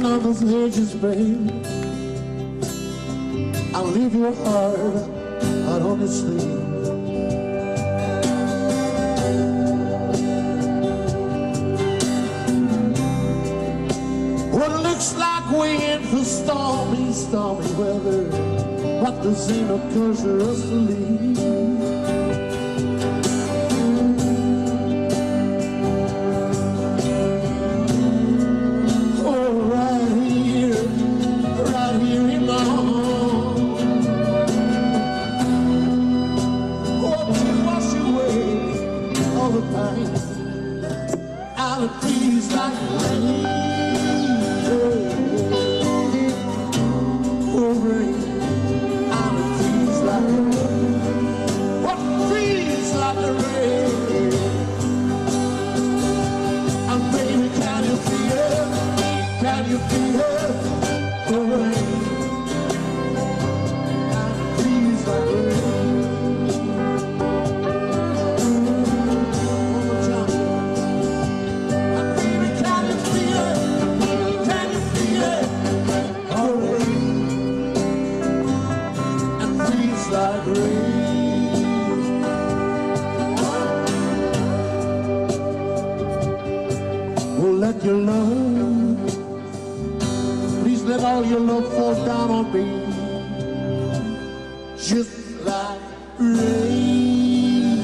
on those edges, babe. I'll leave your heart out on the sleeve. Well, it looks like we're in for stormy, stormy weather, but this ain't no cause for us to leave. Oh, right here in my home, oh, to wash away all the pain, out of peace like rain. Can you feel the rain? Please, like rain. One more time. Baby, can you feel it? Can you feel it? The rain. And please, like rain. Well, let your love, let all your love fall down on me, just like rain.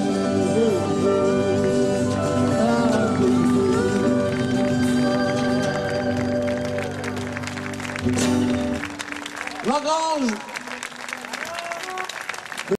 Like all